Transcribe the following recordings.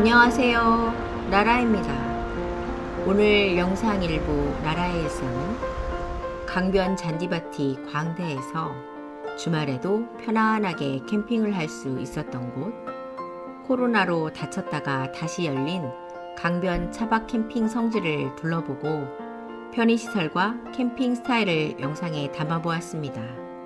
안녕하세요. 라라입니다. 오늘 영상 일부 라라의 일상은 강변 잔디밭이 광대에서 주말에도 편안하게 캠핑을 할 수 있었던 곳, 코로나로 닫혔다가 다시 열린 강변 차박 캠핑 성지를 둘러보고 편의시설과 캠핑 스타일을 영상에 담아보았습니다.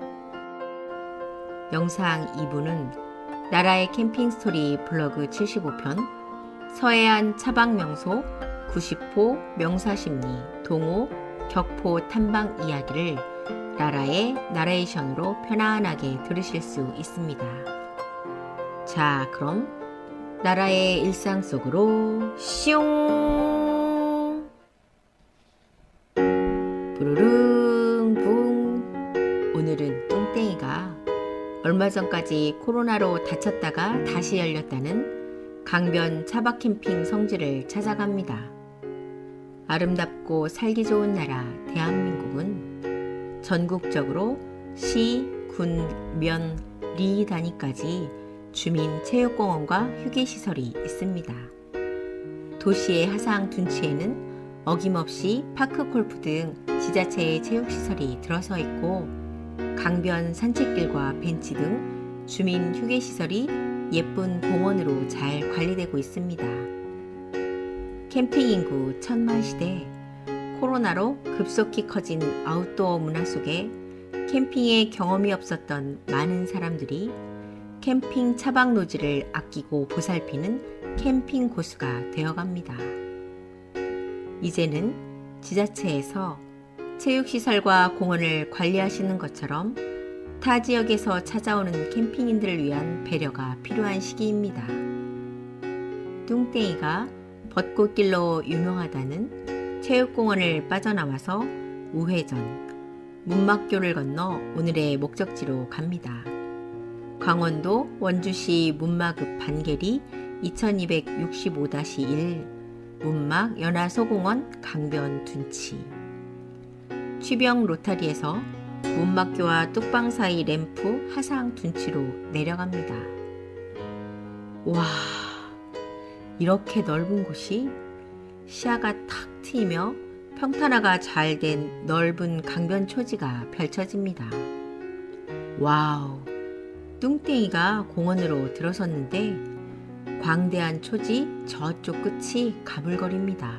영상 2부는 나라의 캠핑 스토리 블로그 75편 서해안 차박 명소 90호 명사심리 동호 격포 탐방 이야기를 라라의 나레이션으로 편안하게 들으실 수 있습니다. 자, 그럼 라라의 일상 속으로 슝! 부르릉 붕! 오늘은 뚱땡이가 얼마 전까지 코로나로 닫혔다가 다시 열렸다는 강변 차박 캠핑 성지를 찾아갑니다. 아름답고 살기 좋은 나라 대한민국은 전국적으로 시, 군, 면, 리 단위까지 주민 체육공원과 휴게시설이 있습니다. 도시의 하상 둔치에는 어김없이 파크골프 등 지자체의 체육시설이 들어서 있고 강변 산책길과 벤치 등 주민 휴게시설이 예쁜 공원으로 잘 관리되고 있습니다. 캠핑 인구 천만 시대, 코로나로 급속히 커진 아웃도어 문화 속에 캠핑에 경험이 없었던 많은 사람들이 캠핑 차박 노지를 아끼고 보살피는 캠핑 고수가 되어갑니다. 이제는 지자체에서 체육시설과 공원을 관리하시는 것처럼 타 지역에서 찾아오는 캠핑인들을 위한 배려가 필요한 시기입니다. 뚱땡이가 벚꽃길로 유명하다는 체육공원을 빠져나와서 우회전, 문막교를 건너 오늘의 목적지로 갑니다. 강원도 원주시 문막읍 반계리 2265-1 문막 연화소공원 강변 둔치. 취병 로타리에서 문막교와 뚝방 사이 램프 하상 둔치로 내려갑니다. 와, 이렇게 넓은 곳이 시야가 탁 트이며 평탄화가 잘 된 넓은 강변 초지가 펼쳐집니다. 와우, 뚱땡이가 공원으로 들어섰는데 광대한 초지 저쪽 끝이 가물거립니다.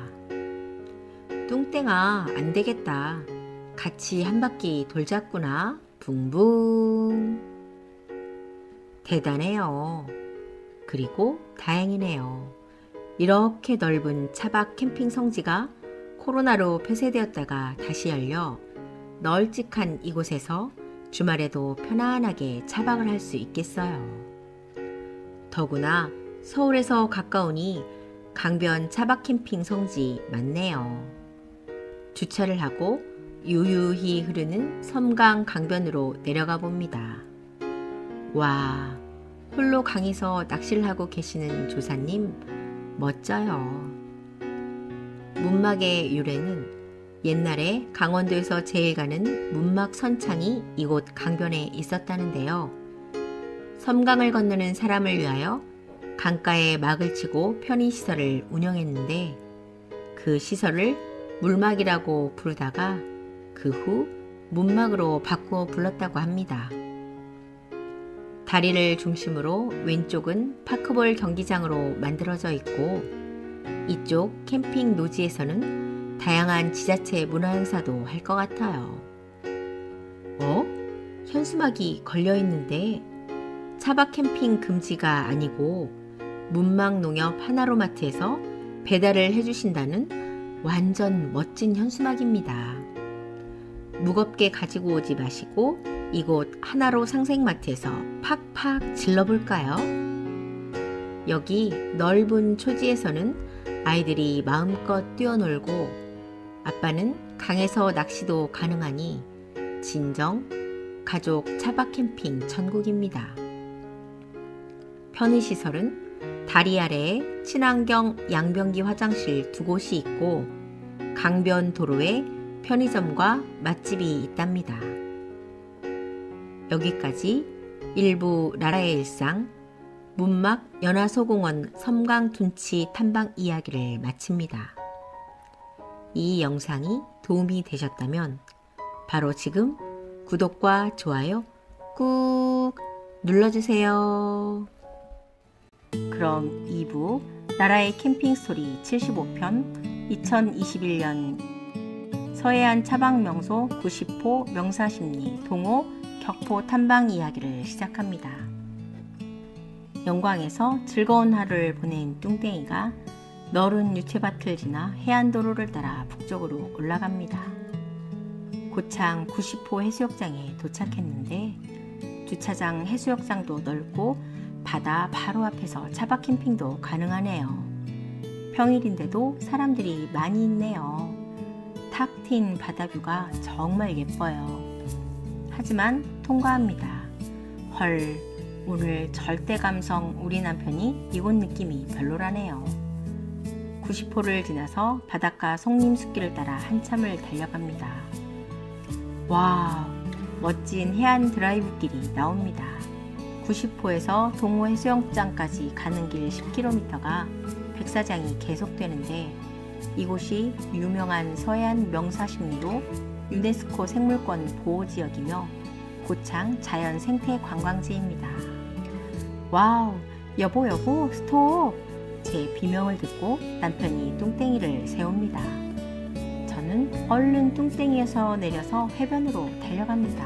뚱땡아, 안 되겠다. 같이 한 바퀴 돌자꾸나. 붕붕. 대단해요. 그리고 다행이네요. 이렇게 넓은 차박 캠핑 성지가 코로나로 폐쇄되었다가 다시 열려 널찍한 이곳에서 주말에도 편안하게 차박을 할 수 있겠어요. 더구나 서울에서 가까우니 강변 차박 캠핑 성지 맞네요. 주차를 하고 유유히 흐르는 섬강 강변으로 내려가 봅니다. 와, 홀로 강에서 낚시를 하고 계시는 조사님 멋져요. 문막의 유래는 옛날에 강원도에서 제일 가는 문막 선창이 이곳 강변에 있었다는데요. 섬강을 건너는 사람을 위하여 강가에 막을 치고 편의시설을 운영했는데 그 시설을 물막이라고 부르다가 그 후 문막으로 바꾸어 불렀다고 합니다. 다리를 중심으로 왼쪽은 파크볼 경기장으로 만들어져 있고 이쪽 캠핑 노지에서는 다양한 지자체 문화행사도 할 것 같아요. 현수막이 걸려있는데 차박 캠핑 금지가 아니고 문막 농협 하나로마트에서 배달을 해주신다는 완전 멋진 현수막입니다. 무겁게 가지고 오지 마시고 이곳 하나로 상생마트에서 팍팍 질러볼까요? 여기 넓은 초지에서는 아이들이 마음껏 뛰어놀고 아빠는 강에서 낚시도 가능하니 진정 가족 차박 캠핑 천국입니다. 편의시설은 다리 아래에 친환경 양변기 화장실 2곳이 있고 강변 도로에 편의점과 맛집이 있답니다. 여기까지 일부 라라의 일상 문막 연화소공원 섬광둔치 탐방 이야기를 마칩니다. 이 영상이 도움이 되셨다면 바로 지금 구독과 좋아요 꾹 눌러주세요. 그럼 2부 나라의 캠핑 스토리 75편 2021년 서해안 차박명소 90호 명사십리 동호 격포 탐방 이야기를 시작합니다. 영광에서 즐거운 하루를 보낸 뚱땡이가 너른 유채밭을 지나 해안도로를 따라 북쪽으로 올라갑니다. 고창 90호 해수욕장에 도착했는데 주차장 해수욕장도 넓고 바다 바로 앞에서 차박 캠핑도 가능하네요. 평일인데도 사람들이 많이 있네요. 탁 트인 바다뷰가 정말 예뻐요. 하지만 통과합니다. 헐, 오늘 절대 감성 우리 남편이 이곳 느낌이 별로라네요. 90호를 지나서 바닷가 송림숲길을 따라 한참을 달려갑니다. 와, 멋진 해안 드라이브길이 나옵니다. 90호에서 동호 해수욕장까지 가는 길 10km가 백사장이 계속되는데 이곳이 유명한 서해안 명사십리로 유네스코 생물권 보호지역이며 고창 자연생태관광지입니다. 와우, 여보 스톱! 제 비명을 듣고 남편이 뚱땡이를 세웁니다. 저는 얼른 뚱땡이에서 내려서 해변으로 달려갑니다.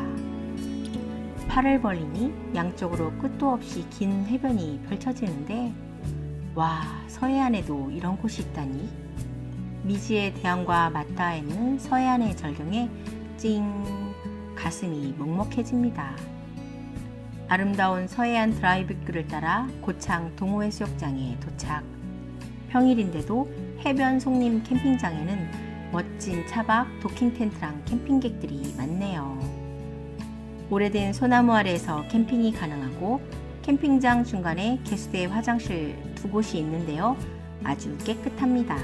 팔을 벌리니 양쪽으로 끝도 없이 긴 해변이 펼쳐지는데 와, 서해안에도 이런 곳이 있다니. 미지의 대양과 맞닿아 있는 서해안의 절경에 찡 가슴이 먹먹해집니다. 아름다운 서해안 드라이브길을 따라 고창 동호해수욕장에 도착. 평일인데도 해변 송림 캠핑장에는 멋진 차박 도킹 텐트랑 캠핑객들이 많네요. 오래된 소나무 아래에서 캠핑이 가능하고 캠핑장 중간에 개수대 화장실 두 곳이 있는데요. 아주 깨끗합니다.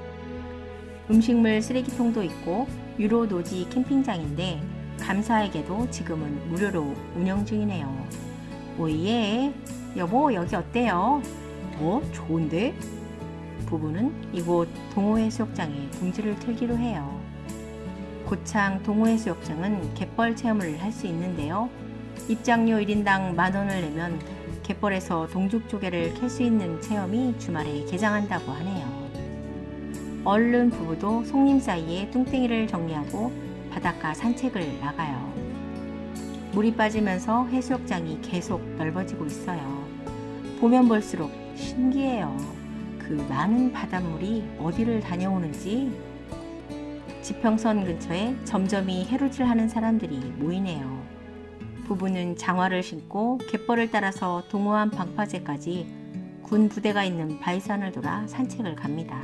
음식물 쓰레기통도 있고 유로 노지 캠핑장인데 감사하게도 지금은 무료로 운영 중이네요. 오예, 여보 여기 어때요? 좋은데? 부부는 이곳 동호해수욕장에 둥지를 틀기로 해요. 고창 동호해수욕장은 갯벌 체험을 할 수 있는데요. 입장료 1인당 10,000원을 내면 갯벌에서 동죽조개를 캘 수 있는 체험이 주말에 개장한다고 하네요. 얼른 부부도 송림 사이에 뚱땡이를 정리하고 바닷가 산책을 나가요. 물이 빠지면서 해수욕장이 계속 넓어지고 있어요. 보면 볼수록 신기해요. 그 많은 바닷물이 어디를 다녀오는지. 지평선 근처에 점점이 해루질하는 사람들이 모이네요. 부부는 장화를 신고 갯벌을 따라서 동호안 방파제까지 군 부대가 있는 바위산을 돌아 산책을 갑니다.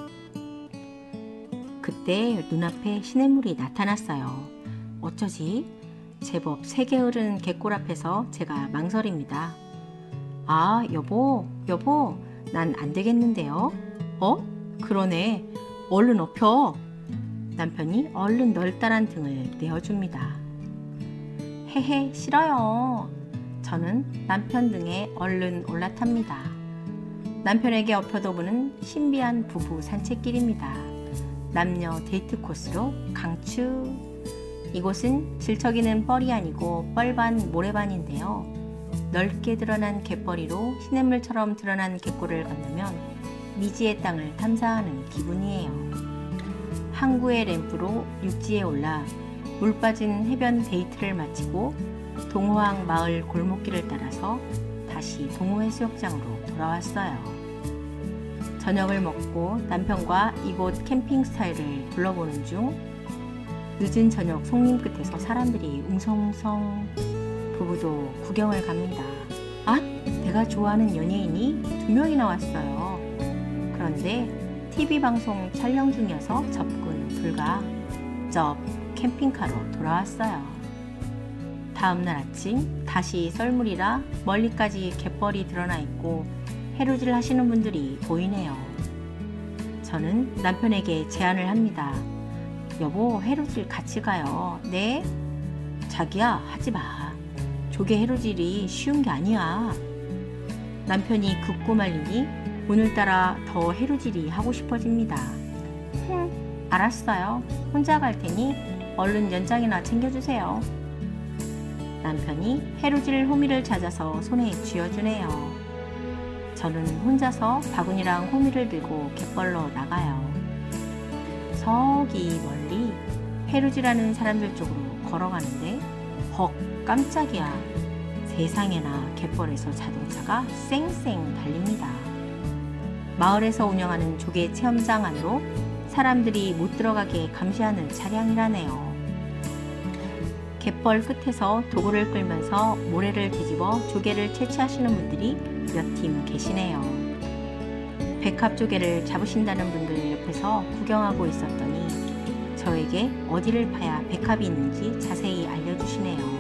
그때 눈앞에 시냇물이 나타났어요. 어쩌지? 제법 세게 흐르는 갯골 앞에서 제가 망설입니다. 아, 여보, 난 안 되겠는데요? 그러네. 얼른 엎혀. 남편이 얼른 널따란 등을 내어줍니다. 헤헤, 싫어요. 저는 남편 등에 얼른 올라탑니다. 남편에게 엎혀도 보는 신비한 부부 산책길입니다. 남녀 데이트 코스로 강추. 이곳은 질척이는 뻘이 아니고 뻘반 모래반인데요. 넓게 드러난 갯벌이로 시냇물처럼 드러난 갯골을 건너면 미지의 땅을 탐사하는 기분이에요. 항구의 램프로 육지에 올라 물 빠진 해변 데이트를 마치고 동호항 마을 골목길을 따라서 다시 동호해수욕장으로 돌아왔어요. 저녁을 먹고 남편과 이곳 캠핑 스타일을 둘러보는 중 늦은 저녁 송림 끝에서 사람들이 웅성웅성. 부부도 구경을 갑니다. 아, 내가 좋아하는 연예인이 2명이나 왔어요. 그런데 TV 방송 촬영 중이어서 접근 불가. 캠핑카로 돌아왔어요. 다음날 아침 다시 썰물이라 멀리까지 갯벌이 드러나 있고 해루질 하시는 분들이 보이네요. 저는 남편에게 제안을 합니다. 여보, 해루질 같이 가요. 네? 자기야, 하지 마. 조개 해루질이 쉬운 게 아니야. 남편이 긋고 말리니 오늘따라 더 해루질이 하고 싶어집니다. 알았어요. 혼자 갈 테니 얼른 연장이나 챙겨주세요. 남편이 해루질 호미를 찾아서 손에 쥐어주네요. 저는 혼자서 바구니랑 호미를 들고 갯벌로 나가요. 저기 멀리 해루질하는 사람들 쪽으로 걸어가는데 헉, 깜짝이야. 세상에나 갯벌에서 자동차가 쌩쌩 달립니다. 마을에서 운영하는 조개 체험장 안으로 사람들이 못 들어가게 감시하는 차량이라네요. 갯벌 끝에서 도구를 끌면서 모래를 뒤집어 조개를 채취하시는 분들이 몇 팀 계시네요. 백합 조개를 잡으신다는 분들 옆에서 구경하고 있었더니 저에게 어디를 파야 백합이 있는지 자세히 알려주시네요.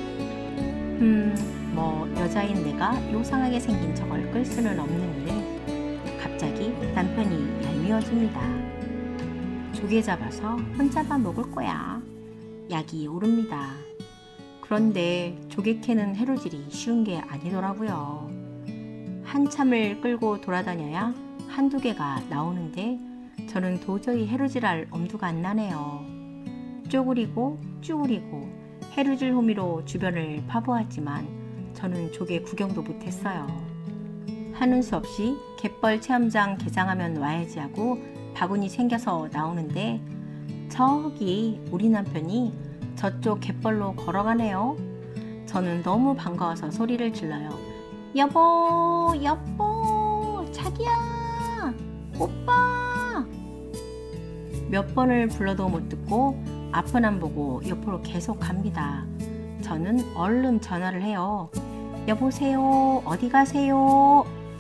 뭐 여자인 내가 요상하게 생긴 저걸 끌 수는 없는 일. 갑자기 남편이 얄미워집니다. 조개 잡아서 혼자만 먹을 거야. 약이 오릅니다. 그런데 조개 캐는 해루질이 쉬운 게 아니더라고요. 한참을 끌고 돌아다녀야 한두 개가 나오는데 저는 도저히 해루질할 엄두가 안 나네요. 쪼그리고 쭈그리고 해루질 호미로 주변을 파보았지만 저는 조개 구경도 못했어요. 하는 수 없이 갯벌 체험장 개장하면 와야지 하고 바구니 챙겨서 나오는데 저기 우리 남편이 저쪽 갯벌로 걸어가네요. 저는 너무 반가워서 소리를 질러요. 여보, 여보, 자기야, 오빠. 몇 번을 불러도 못 듣고 앞은 안 보고 옆으로 계속 갑니다. 저는 얼른 전화를 해요. 여보세요, 어디 가세요?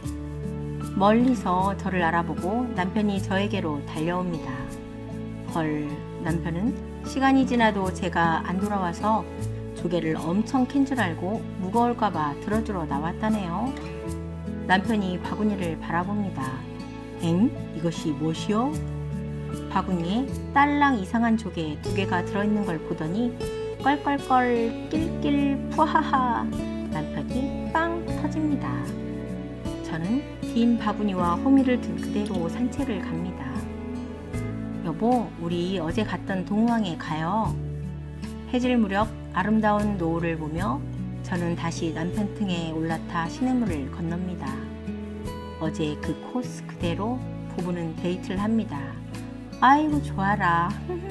멀리서 저를 알아보고 남편이 저에게로 달려옵니다. 헐, 남편은 시간이 지나도 제가 안 돌아와서 조개를 엄청 캔 줄 알고 무거울까봐 들어주러 나왔다네요. 남편이 바구니를 바라봅니다. 엥? 이것이 무엇이요? 바구니에 딸랑 이상한 조개 2개가 들어있는 걸 보더니 껄껄껄 낄낄 푸하하 남편이 빵 터집니다. 저는 빈 바구니와 호미를 든 그대로 산책을 갑니다. 여보, 우리 어제 갔던 동호항에 가요. 해질 무렵 아름다운 노을을 보며 저는 다시 남편 등에 올라타 시냇물을 건넙니다. 어제 그 코스 그대로 부부는 데이트를 합니다. 아이고 좋아라.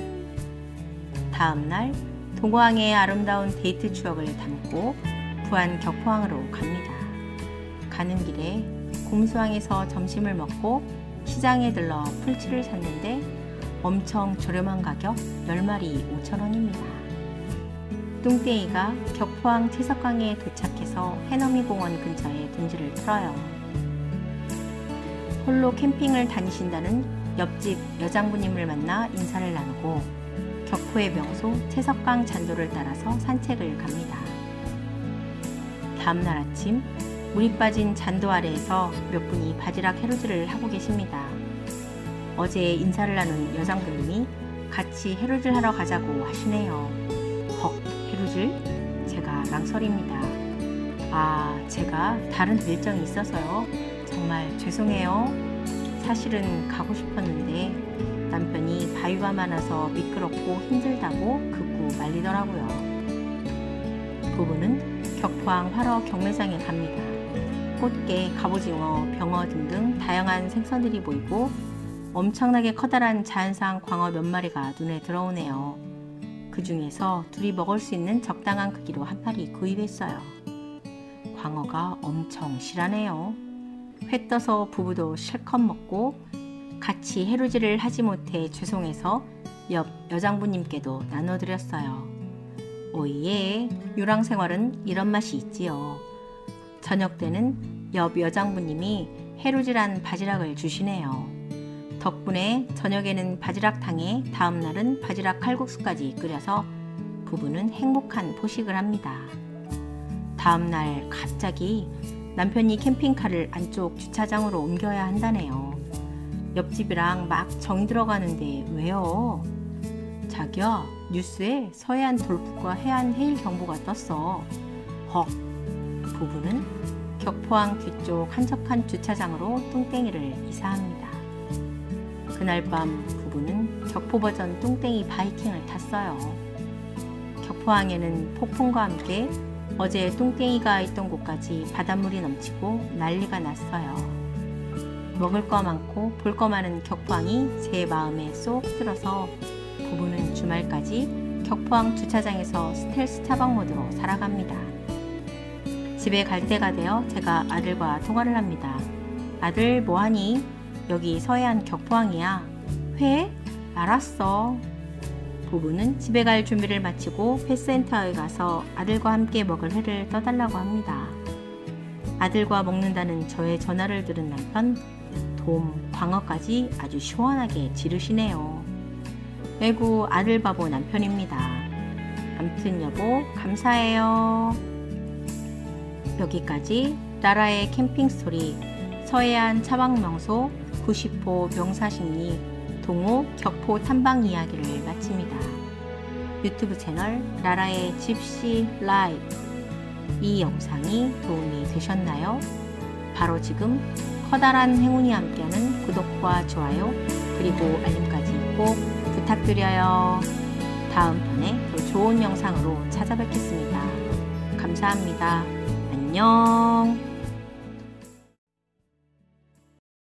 다음날 동호항의 아름다운 데이트 추억을 담고 부안 격포항으로 갑니다. 가는 길에 곰수항에서 점심을 먹고 시장에 들러 풀치를 샀는데 엄청 저렴한 가격 10마리 5,000원입니다. 뚱땡이가 격포항 채석강에 도착해서 해넘이 공원 근처에 둥지를 틀어요. 홀로 캠핑을 다니신다는 옆집 여장부님을 만나 인사를 나누고 격포의 명소 채석강 잔도를 따라서 산책을 갑니다. 다음날 아침 물이 빠진 잔도 아래에서 몇 분이 바지락 해루질을 하고 계십니다. 어제 인사를 나눈 여장부님이 같이 해루질 하러 가자고 하시네요. 헉, 해루질? 제가 망설입니다. 아, 제가 다른 일정이 있어서요. 정말 죄송해요. 사실은 가고 싶었는데 남편이 바위가 많아서 미끄럽고 힘들다고 긋고 말리더라고요. 부부는 격포항 활어 경매장에 갑니다. 꽃게, 갑오징어, 병어 등등 다양한 생선들이 보이고 엄청나게 커다란 자연산 광어 몇 마리가 눈에 들어오네요. 그 중에서 둘이 먹을 수 있는 적당한 크기로 한 마리 구입했어요. 광어가 엄청 실하네요. 회 떠서 부부도 실컷 먹고 같이 해루질을 하지 못해 죄송해서 옆 여장부님께도 나눠드렸어요. 오예, 유랑생활은 이런 맛이 있지요. 저녁 때는 옆 여장부님이 해루질한 바지락을 주시네요. 덕분에 저녁에는 바지락탕에 다음날은 바지락 칼국수까지 끓여서 부부는 행복한 포식을 합니다. 다음날 갑자기 남편이 캠핑카를 안쪽 주차장으로 옮겨야 한다네요. 옆집이랑 막 정이 들어가는데 왜요? 자기야, 뉴스에 서해안 돌풍과 해안 해일 경보가 떴어. 헉, 부부는 격포항 뒤쪽 한적한 주차장으로 뚱땡이를 이사합니다. 그날 밤 부부는 격포 버전 뚱땡이 바이킹을 탔어요. 격포항에는 폭풍과 함께 어제 뚱땡이가 있던 곳까지 바닷물이 넘치고 난리가 났어요. 먹을 거 많고 볼 거 많은 격포항이 제 마음에 쏙 들어서 부부는 주말까지 격포항 주차장에서 스텔스 차박 모드로 살아갑니다. 집에 갈 때가 되어 제가 아들과 통화를 합니다. 아들 뭐하니? 여기 서해안 격포항이야. 회? 알았어. 부부는 집에 갈 준비를 마치고 회센터에 가서 아들과 함께 먹을 회를 떠달라고 합니다. 아들과 먹는다는 저의 전화를 들은 남편, 돔, 광어까지 아주 시원하게 지르시네요. 아이고 아들 바보 남편입니다. 암튼 여보 감사해요. 여기까지 라라의 캠핑 스토리 서해안 차박 명소 90호 명사십리 동호 격포 탐방 이야기를 마칩니다. 유튜브 채널 라라의 집시 라이브 이 영상이 도움이 되셨나요? 바로 지금 커다란 행운이 함께하는 구독과 좋아요 그리고 알림까지 꼭 부탁드려요. 다음 편에 더 좋은 영상으로 찾아뵙겠습니다. 감사합니다. 안녕.